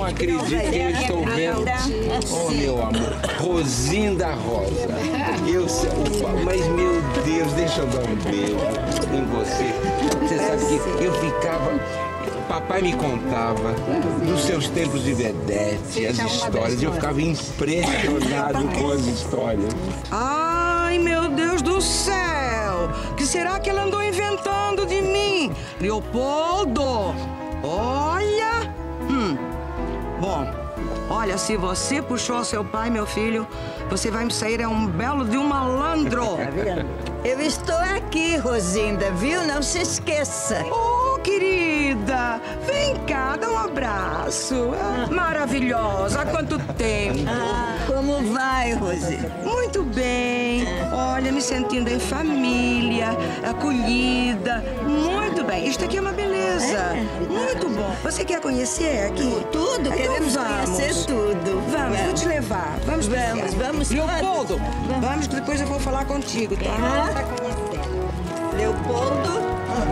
acredito que eu estou vendo. Oh, meu amor, Rosinda Rosa. Mas, meu Deus, deixa eu dar um beijo em você. Você sabe que eu ficava... Papai me contava dos seus tempos de vedete, as histórias. Eu ficava impressionado com as histórias. Ai, meu Deus do céu! O que será que ela andou inventando de mim? Leopoldo! Olha! Bom, olha, se você puxou seu pai, meu filho, você vai me sair um belo de um malandro. Tá vendo? Eu estou aqui, Rosinda, viu? Não se esqueça. Oh, querida, vem cá, dá um abraço. Maravilhosa, há quanto tempo. Como vai, Rosinda? Muito bem. Olha, me sentindo em família, acolhida. Muito bem. Isto aqui é uma beleza. Muito bom. Você quer conhecer aqui? Tudo, queremos conhecer tudo. Vamos, vou te levar. Vamos. Leopoldo, vamos que depois eu vou falar contigo, tá? Leopoldo.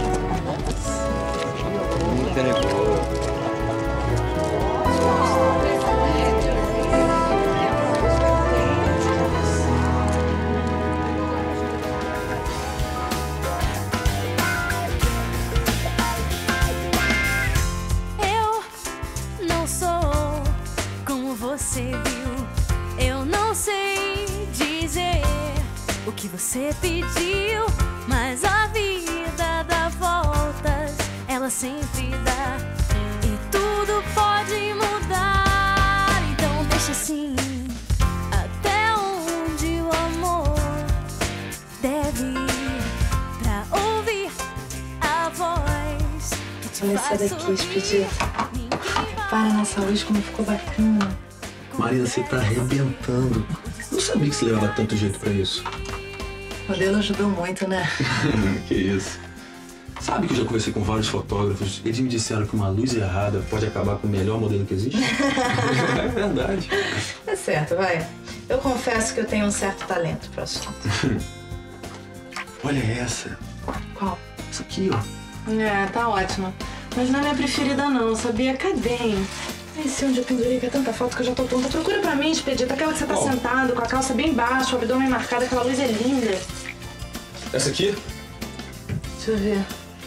Eu não sou como você viu. Eu não sei dizer o que você pediu, mas a vida dá voltas, ela sempre dá, e tudo pode mudar. Então deixa assim, até onde o amor deve ir, pra ouvir a voz que te Olha faz essa daqui, sorrir. Expedito. Para nessa luz como ficou bacana. Marina, você tá arrebentando. Não sabia que você levava tanto jeito pra isso. O modelo ajudou muito, né? Que isso. Sabe que eu já conversei com vários fotógrafos. Eles me disseram que uma luz errada pode acabar com o melhor modelo que existe. É verdade. É certo, vai. Eu confesso que eu tenho um certo talento pro assunto. Olha essa. Qual? Essa aqui, ó. É, tá ótima. Mas não é minha preferida não, sabia? Cadê, hein? Esse onde eu pendurei que é tanta foto que eu já tô tonta. Procura pra mim, Expedito. Aquela que você tá sentado, com a calça bem baixa, o abdômen marcado, aquela luz é linda. Essa aqui? Deixa eu ver.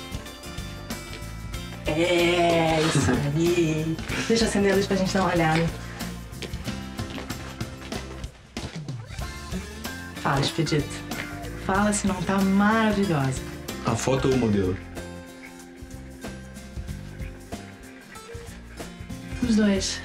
É, isso aí. Deixa eu acender a luz pra gente dar uma olhada. Fala, Expedito. Fala se não tá maravilhosa. A foto ou o modelo? Os dois.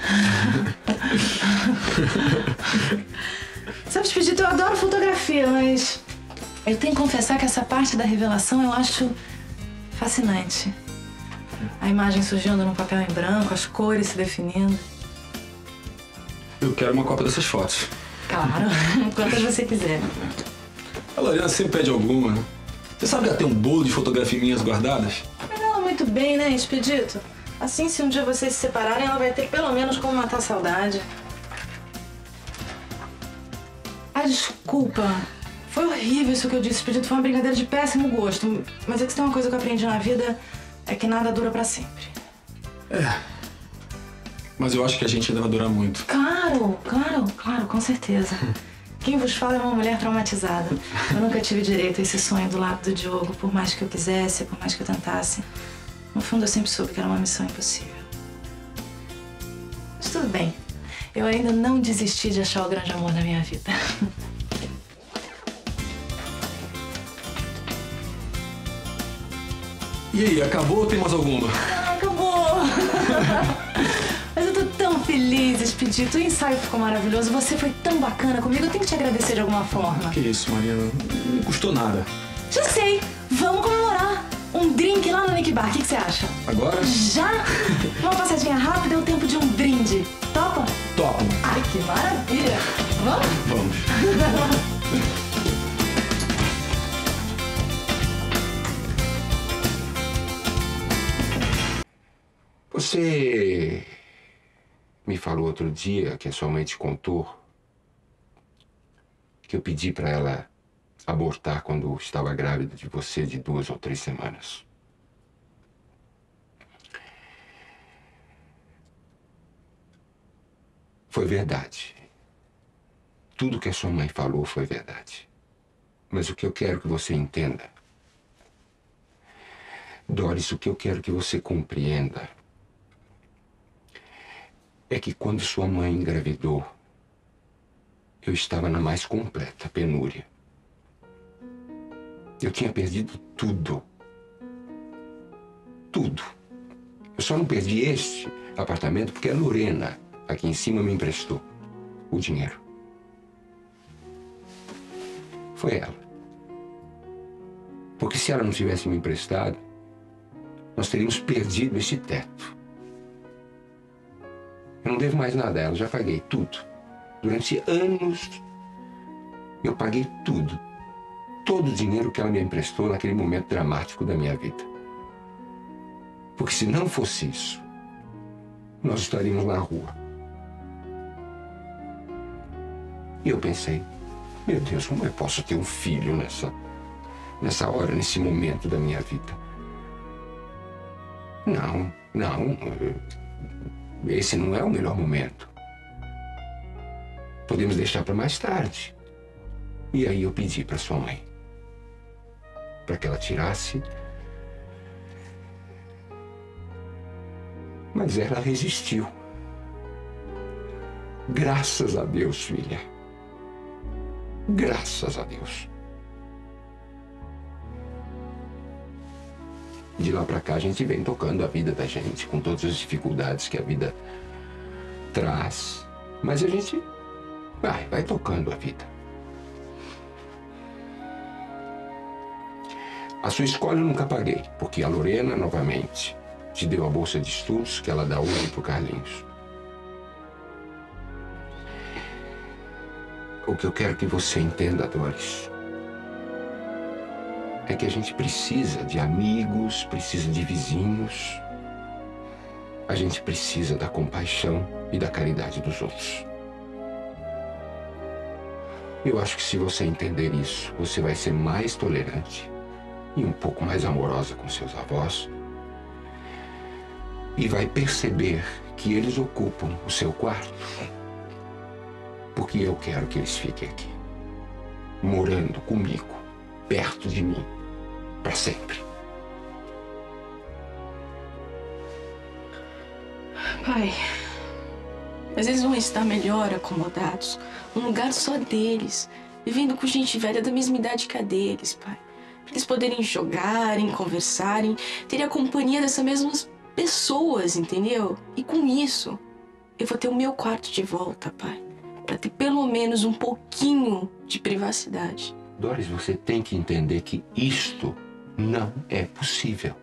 Sabe, Expedito, eu adoro fotografia, mas eu tenho que confessar que essa parte da revelação eu acho fascinante. A imagem surgindo no papel em branco, as cores se definindo. Eu quero uma cópia dessas fotos. Claro, quantas você quiser. A Lorena sempre pede alguma. Você sabe que ela tem um bolo de fotografias minhas guardadas? Ela muito bem, né, Expedito? Assim, se um dia vocês se separarem, ela vai ter pelo menos como matar a saudade. Ah, desculpa. Foi horrível isso que eu disse, Expedito. Foi uma brincadeira de péssimo gosto. Mas é que se tem uma coisa que eu aprendi na vida, é que nada dura pra sempre. É. Mas eu acho que a gente ainda vai durar muito. Claro, com certeza. Quem vos fala é uma mulher traumatizada. Eu nunca tive direito a esse sonho do lado do Diogo, por mais que eu quisesse, por mais que eu tentasse. No fundo, eu sempre soube que era uma missão impossível. Mas tudo bem. Eu ainda não desisti de achar o grande amor da minha vida. E aí, acabou ou tem mais alguma? Acabou! Mas eu tô tão feliz, Expedito. O ensaio ficou maravilhoso. Você foi tão bacana comigo. Eu tenho que te agradecer de alguma forma. Que isso, Marina. Não custou nada. Já sei! Vamos comemorar! Um drink lá no Nick Bar. O que você acha? Agora? Já? Uma passadinha rápida é o tempo de um brinde. Topa? Topo. Ai, que maravilha! Vamos? Vamos. Você me falou outro dia que a sua mãe te contou que eu pedi para ela abortar quando estava grávida de você de 2 ou 3 semanas. Foi verdade. Tudo que a sua mãe falou foi verdade. Mas o que eu quero que você entenda, Doris, o que eu quero que você compreenda é que quando sua mãe engravidou, eu estava na mais completa penúria. Eu tinha perdido tudo. Tudo. Eu só não perdi este apartamento porque a Lorena, aqui em cima, me emprestou o dinheiro. Foi ela. Porque se ela não tivesse me emprestado, nós teríamos perdido esse teto. Eu não devo mais nada a ela, já paguei tudo. Durante anos, eu paguei tudo. Todo o dinheiro que ela me emprestou naquele momento dramático da minha vida. Porque se não fosse isso, nós estaríamos na rua. E eu pensei, meu Deus, como eu posso ter um filho nessa hora, nesse momento da minha vida? Não, esse não é o melhor momento. Podemos deixar para mais tarde. E aí eu pedi para sua mãe, para que ela tirasse. Mas ela resistiu. Graças a Deus, filha. Graças a Deus. De lá pra cá a gente vem tocando a vida da gente, com todas as dificuldades que a vida traz. Mas a gente vai tocando a vida. A sua escola eu nunca paguei, porque a Lorena, novamente, te deu a bolsa de estudos que ela dá hoje pro Carlinhos. O que eu quero que você entenda, Doris, é que a gente precisa de amigos, precisa de vizinhos. A gente precisa da compaixão e da caridade dos outros. Eu acho que se você entender isso, você vai ser mais tolerante e um pouco mais amorosa com seus avós. E vai perceber que eles ocupam o seu quarto porque eu quero que eles fiquem aqui, morando comigo, perto de mim, para sempre. Pai, mas eles vão estar melhor acomodados, num lugar só deles, vivendo com gente velha da mesma idade que a deles, pai. Pra eles poderem jogarem, conversarem, terem a companhia dessas mesmas pessoas, entendeu? E com isso, eu vou ter o meu quarto de volta, pai. Pra ter pelo menos um pouquinho de privacidade. Doris, você tem que entender que isto não é possível.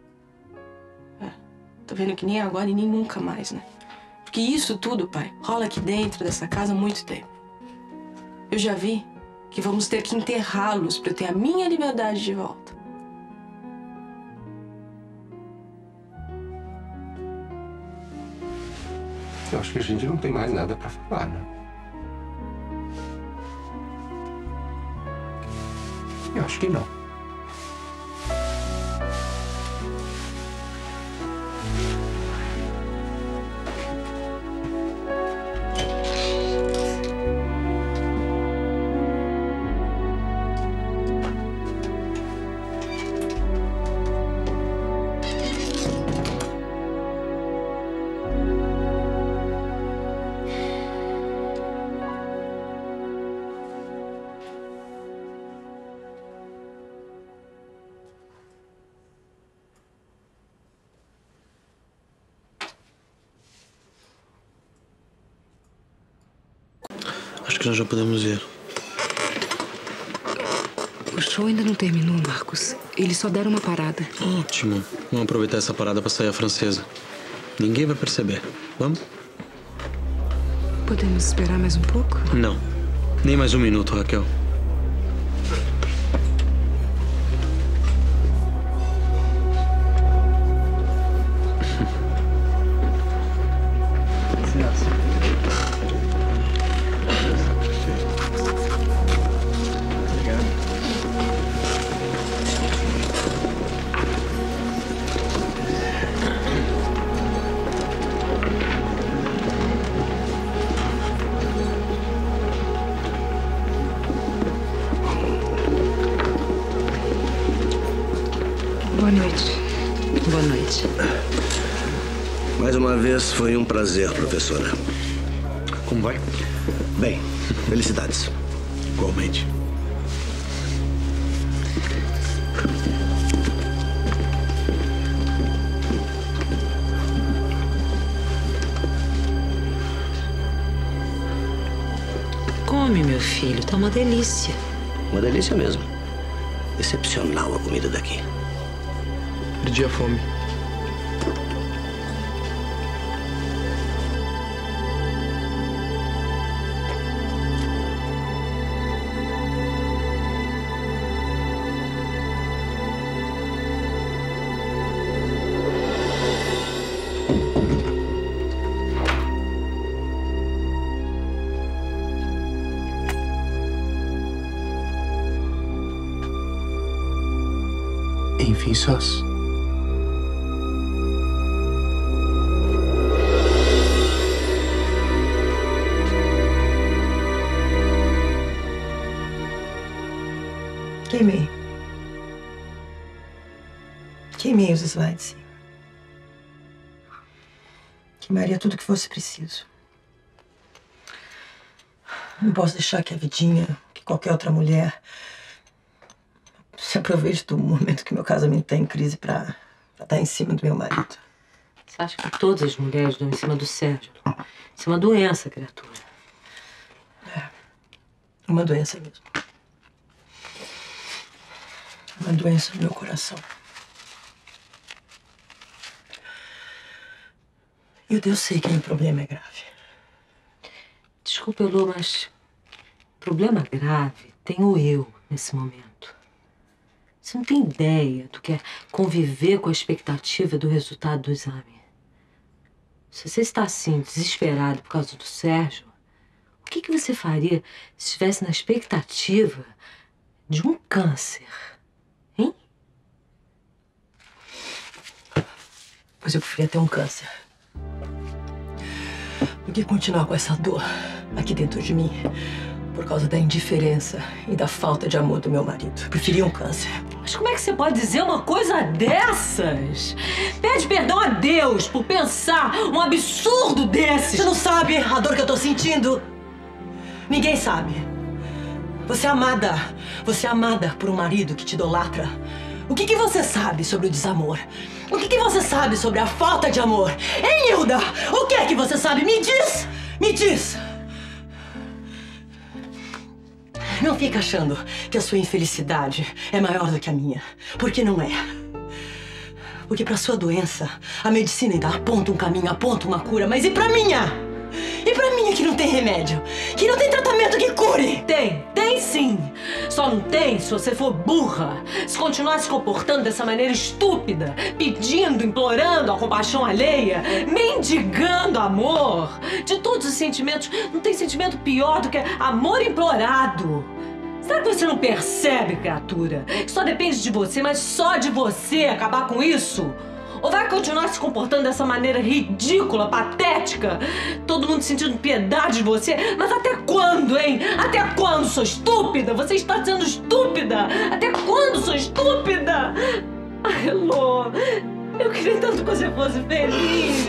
Tô vendo que nem agora e nem nunca mais, né? Porque isso tudo, pai, rola aqui dentro dessa casa há muito tempo. Eu já vi que vamos ter que enterrá-los pra eu ter a minha liberdade de volta. Eu acho que a gente não tem mais nada pra falar, né? Eu acho que não. Acho que nós já podemos ir. O show ainda não terminou, Marcos. Eles só deram uma parada. Ótimo. Vamos aproveitar essa parada pra sair a francesa. Ninguém vai perceber. Vamos? Podemos esperar mais um pouco? Não. Nem mais um minuto, Raquel. noite. Boa noite. Mais uma vez foi um prazer, professora. Como vai? Bem, felicidades. Igualmente. Come, meu filho, tá uma delícia. Uma delícia mesmo. Excepcional a comida daqui. Perdi a fome. Enfim, sós. Queimei os slides. Queimaria tudo que fosse preciso. Não posso deixar que a Vidinha, que qualquer outra mulher, se aproveite do momento que meu casamento tá em crise pra dar em cima do meu marido. Você acha que todas as mulheres dão em cima do Sérgio? Isso é uma doença, criatura. É. Uma doença mesmo. Uma doença no meu coração. Eu sei que o problema é grave. Desculpa, Elô, mas problema grave tenho eu nesse momento. Você não tem ideia do que é conviver com a expectativa do resultado do exame. Se você está assim, desesperado por causa do Sérgio, o que você faria se estivesse na expectativa de um câncer? Hein? Pois eu preferia ter um câncer do que continuar com essa dor aqui dentro de mim por causa da indiferença e da falta de amor do meu marido. Eu preferia um câncer. Mas como é que você pode dizer uma coisa dessas? Pede perdão a Deus por pensar um absurdo desses. Você não sabe a dor que eu tô sentindo? Ninguém sabe. Você é amada. Você é amada por um marido que te idolatra. O que você sabe sobre o desamor? O que você sabe sobre a falta de amor? Hein, Hilda? O que é que você sabe? Me diz! Me diz! Não fica achando que a sua infelicidade é maior do que a minha. Porque não é. Porque pra sua doença, a medicina ainda aponta um caminho, aponta uma cura. Mas e pra minha? E pra minha que não tem remédio? Que não tem tratamento que cure? Tem sim. Só não tem se você for burra. Se continuar se comportando dessa maneira estúpida, pedindo, implorando a compaixão alheia, mendigando amor. De todos os sentimentos, não tem sentimento pior do que amor implorado. Será que você não percebe, criatura? Que só depende de você, mas só de você acabar com isso? Ou vai continuar se comportando dessa maneira ridícula, patética? Todo mundo sentindo piedade de você? Mas até quando, hein? Até quando, sou estúpida? Você está sendo estúpida? Até quando, sou estúpida? Ai, Elô, eu queria tanto que você fosse feliz.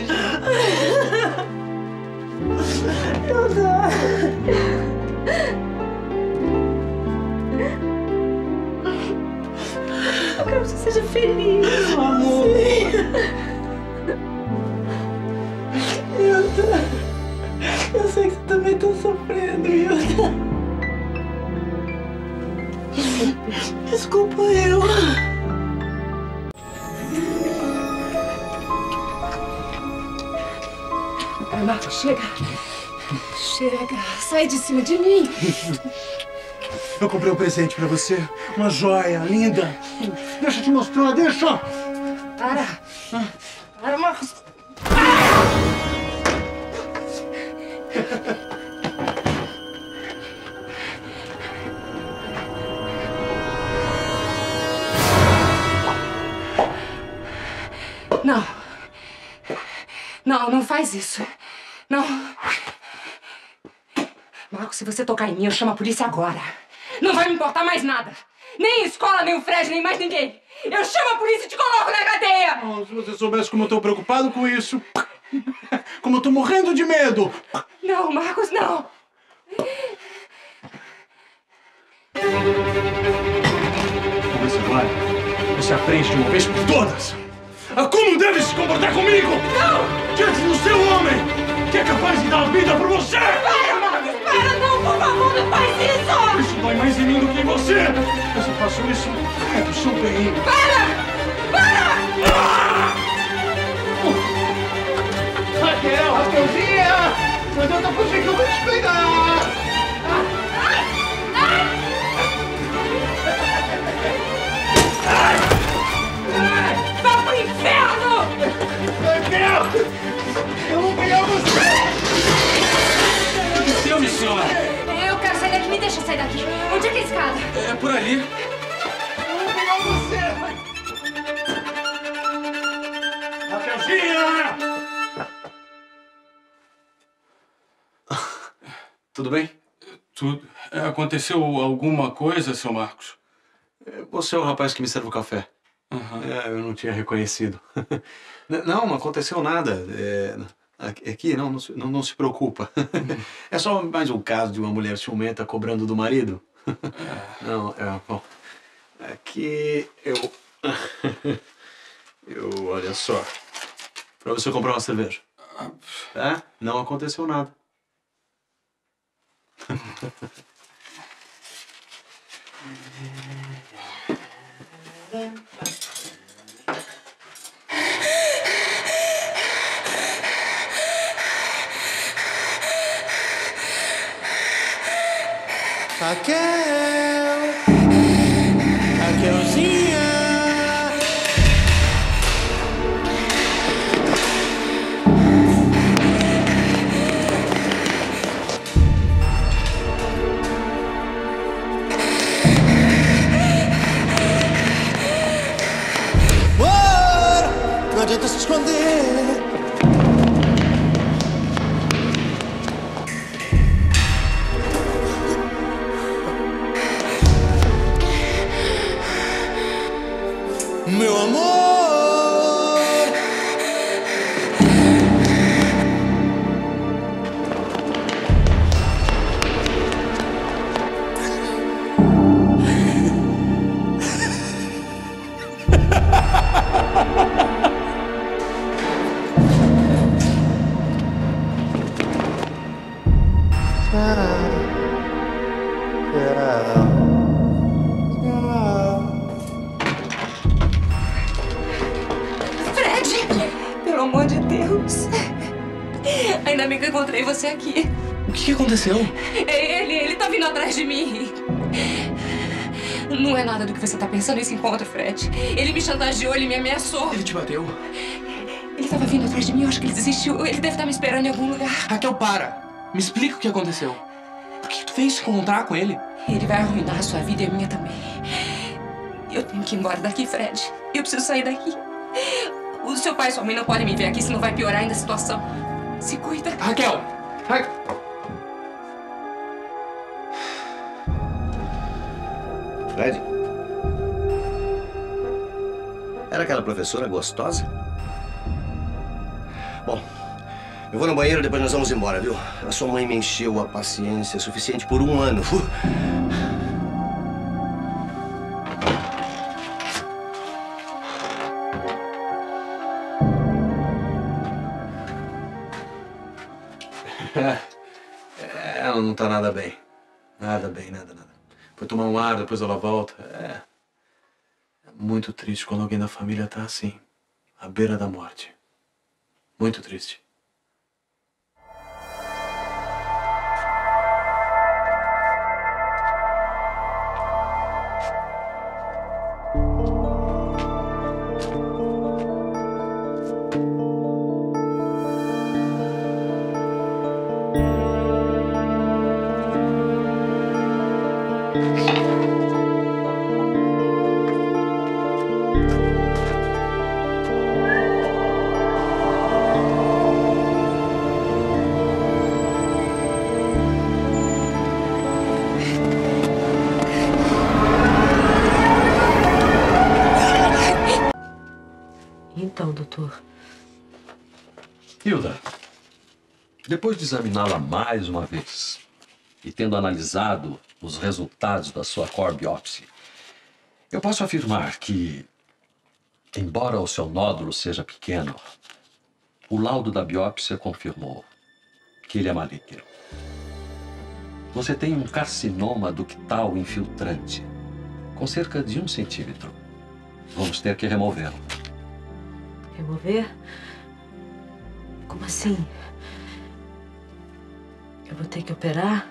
Eu quero que você seja feliz, meu amor. Hilda, eu sei que você também tá sofrendo, Hilda. Desculpa eu. Marcos, chega. Chega. Sai de cima de mim. Eu comprei um presente pra você. Uma joia linda. Deixa eu te mostrar, deixa! Para. Para, Marcos. Não. Não, não faz isso. Não. Marcos, se você tocar em mim, eu chamo a polícia agora. Não vai me importar mais nada. Nem escola, nem o Fred, nem mais ninguém. Eu chamo a polícia e te coloco na cadeia! Oh, se você soubesse como eu tô preocupado com isso. Como eu tô morrendo de medo. Não, Marcos, não. Você vai. Você aprende de uma vez por todas. A como deve se comportar comigo. Não! Diante do seu homem, que é capaz de dar a vida por você. Para, Marcos, para! Não, por favor, não faz isso! Isso dói mais em mim do que em você. Eu só faço isso é pro seu bem. Para! Para! Ah! Raquelzinha! Não adianta fugir que eu vou te pegar! Vá pro inferno! Raquel! Eu vou pegar você! O que deu, minha senhora? Eu quero sair daqui, me deixa sair daqui. Onde é que é a escada? É por ali. Eu vou pegar você! Raquelzinha! Tudo bem? Tudo. Aconteceu alguma coisa, seu Marcos? Você é o rapaz que me serve o café. Uhum. Eu não tinha reconhecido. Não aconteceu nada. Aqui, não se preocupa. É só mais um caso de uma mulher ciumenta cobrando do marido. Não, bom. Aqui olha só. Pra você comprar uma cerveja. Tá? Não aconteceu nada. Raquelzinha! Não adianta se esconder. Meu amor. Fred! Pelo amor de Deus! Ainda bem que eu encontrei você aqui. O que aconteceu? Ele tá vindo atrás de mim. Não é nada do que você tá pensando esse encontro, Fred. Ele me chantageou, ele me ameaçou. Ele te bateu? Ele tava vindo atrás de mim, eu acho que ele desistiu. Ele deve estar me esperando em algum lugar. Raquel, para! Me explica o que aconteceu. Por que tu veio se encontrar com ele? Ele vai arruinar a sua vida e a minha também. Eu tenho que ir embora daqui, Fred. Eu preciso sair daqui. O seu pai e sua mãe não podem me ver aqui, senão vai piorar ainda a situação. Se cuida. Raquel! Fred? Era aquela professora gostosa? Bom, eu vou no banheiro, depois nós vamos embora, viu? A sua mãe me encheu a paciência suficiente por 1 ano. Ela não tá nada bem. Nada bem, nada. Foi tomar um ar, depois ela volta. É muito triste quando alguém da família tá assim, à beira da morte. Muito triste. Depois de examiná-la mais uma vez e tendo analisado os resultados da sua core biopsy, eu posso afirmar que, embora o seu nódulo seja pequeno, o laudo da biópsia confirmou que ele é maligno. Você tem um carcinoma ductal infiltrante, com cerca de 1 centímetro. Vamos ter que removê-lo. Remover? Como assim? Eu vou ter que operar?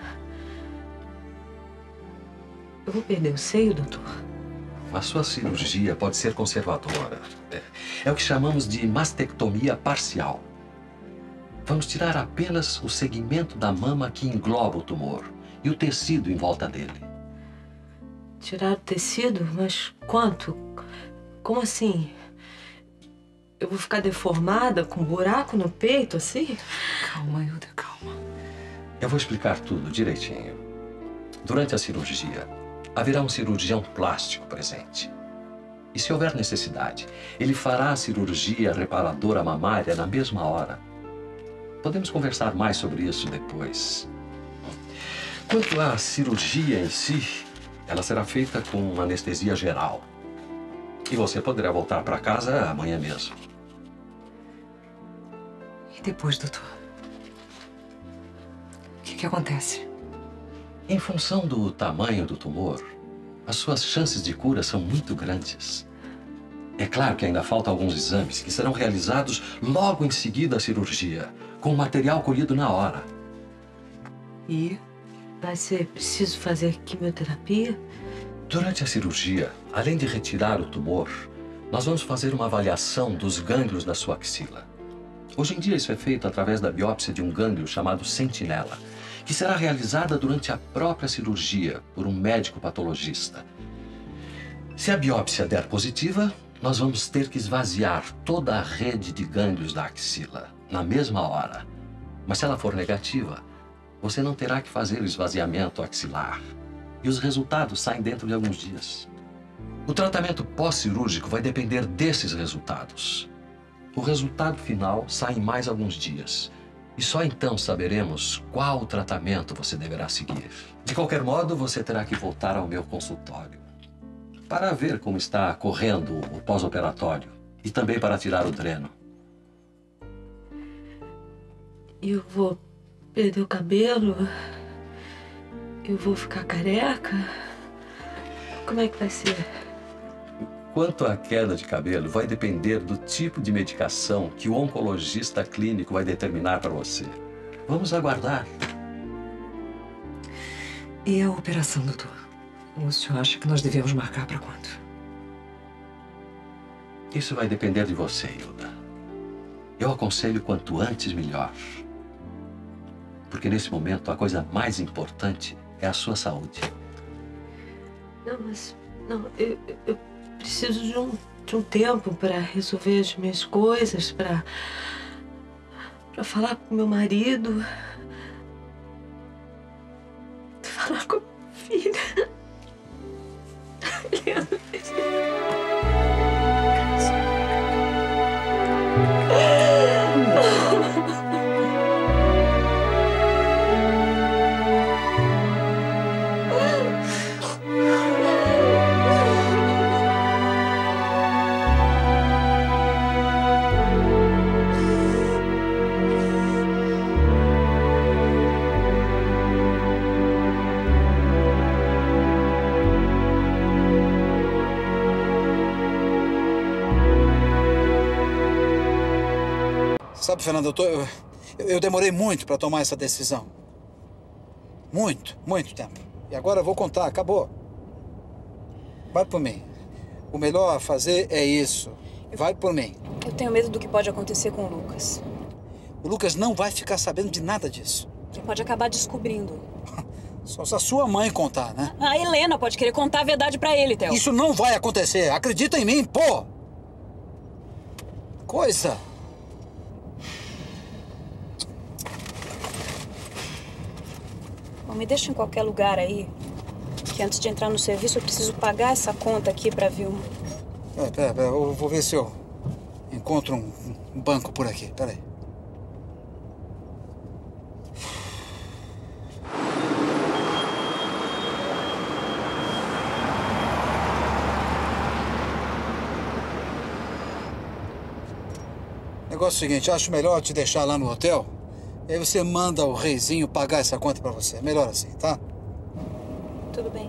Eu vou perder o seio, doutor? A sua cirurgia pode ser conservadora. É o que chamamos de mastectomia parcial. Vamos tirar apenas o segmento da mama que engloba o tumor e o tecido em volta dele. Tirar o tecido? Mas quanto? Como assim? Eu vou ficar deformada, com um buraco no peito, assim? Calma, Hilda, calma. Eu vou explicar tudo direitinho. Durante a cirurgia, haverá um cirurgião plástico presente. E se houver necessidade, ele fará a cirurgia reparadora mamária na mesma hora. Podemos conversar mais sobre isso depois. Quanto à cirurgia em si, ela será feita com anestesia geral. E você poderá voltar para casa amanhã mesmo. E depois, doutor? O que acontece? Em função do tamanho do tumor, as suas chances de cura são muito grandes. É claro que ainda faltam alguns exames que serão realizados logo em seguida à cirurgia, com o material colhido na hora. E vai ser preciso fazer quimioterapia? Durante a cirurgia, além de retirar o tumor, nós vamos fazer uma avaliação dos gânglios da sua axila. Hoje em dia isso é feito através da biópsia de um gânglio chamado sentinela, que será realizada durante a própria cirurgia por um médico patologista. Se a biópsia der positiva, nós vamos ter que esvaziar toda a rede de gânglios da axila, na mesma hora. Mas se ela for negativa, você não terá que fazer o esvaziamento axilar. E os resultados saem dentro de alguns dias. O tratamento pós-cirúrgico vai depender desses resultados. O resultado final sai em mais alguns dias. E só então saberemos qual tratamento você deverá seguir. De qualquer modo, você terá que voltar ao meu consultório para ver como está correndo o pós-operatório e também para tirar o dreno. Eu vou perder o cabelo? Eu vou ficar careca? Como é que vai ser? Quanto à queda de cabelo, vai depender do tipo de medicação que o oncologista clínico vai determinar para você. Vamos aguardar. E a operação, doutor? O senhor acha que nós devemos marcar para quando? Isso vai depender de você, Hilda. Eu aconselho quanto antes melhor. Porque nesse momento a coisa mais importante é a sua saúde. Não, mas... Não, eu preciso de um tempo para resolver as minhas coisas, para falar com meu marido, falar com a minha filha. Leandro, Sabe, Fernando, eu demorei muito para tomar essa decisão. Muito tempo. E agora eu vou contar, acabou. Vai por mim. O melhor a fazer é isso. Vai por mim. Eu tenho medo do que pode acontecer com o Lucas. O Lucas não vai ficar sabendo de nada disso. Ele pode acabar descobrindo. Só se a sua mãe contar, né? A Helena pode querer contar a verdade pra ele, Theo. Isso não vai acontecer. Acredita em mim, pô! Coisa! Bom, me deixa em qualquer lugar aí, que antes de entrar no serviço eu preciso pagar essa conta aqui pra Vilma. Pera, eu vou ver se eu encontro um banco por aqui. Pera aí. negócio é o seguinte, acho melhor te deixar lá no hotel. E aí você manda o Reizinho pagar essa conta pra você. Melhor assim, tá? Tudo bem.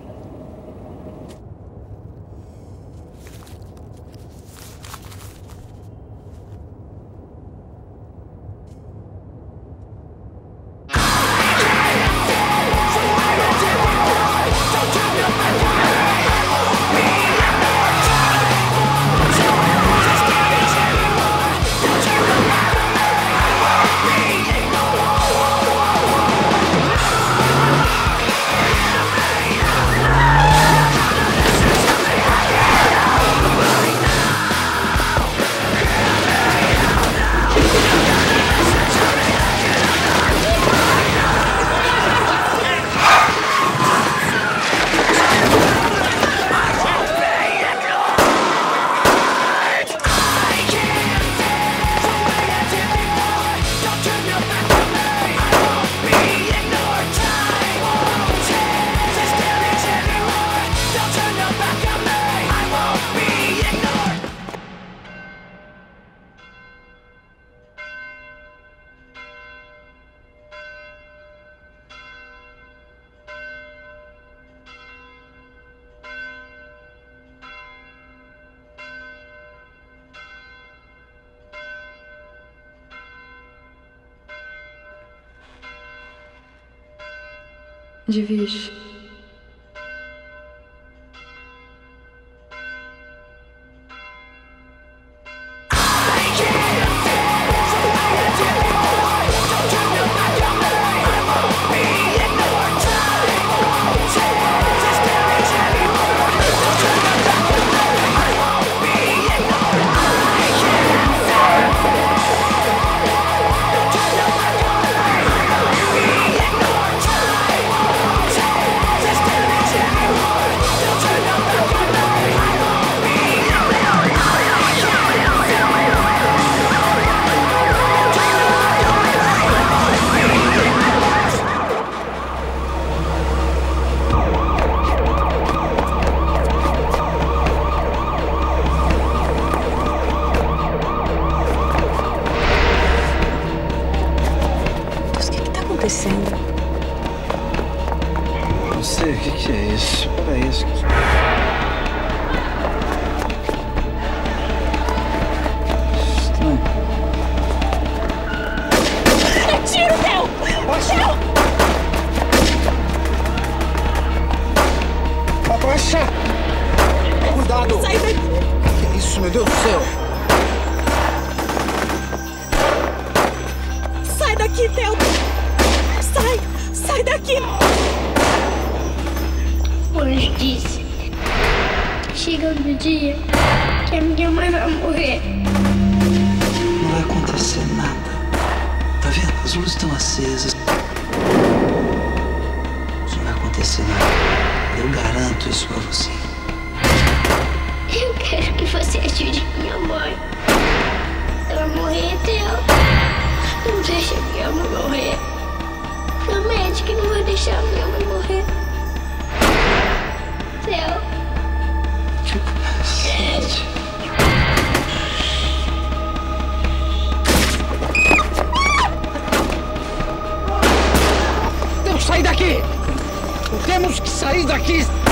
Divide. Não sei, o que é isso? Peraí, isso aqui. Estranho. Tira o Theo! Abaixa! Cuidado! Sai daqui! Que é isso, meu Deus do céu? Sai daqui, Theo! Sai! Sai daqui! O anjo disse: chega no dia que a minha mãe vai morrer. Não vai acontecer nada. Tá vendo? As luzes estão acesas. Não vai acontecer nada. Eu garanto isso pra você. Eu quero que você ajude minha mãe. Ela morrer, Theo. Não deixa minha mãe morrer. Promete que não vai deixar minha mãe morrer. Theo. Temos que sair daqui! Temos que sair daqui!